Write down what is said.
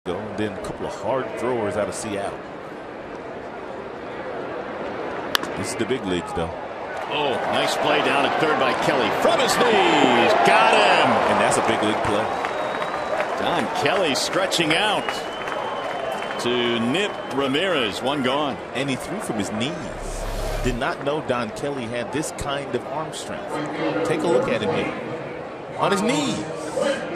And then a couple of hard throwers out of Seattle. This is the big leagues, though. Oh, nice play down at third by Kelly. From his knees. Got him. And that's a big league play. Don Kelly stretching out to nip Ramirez. One gone. And he threw from his knees. Did not know Don Kelly had this kind of arm strength. Take a look at him here. On his knees.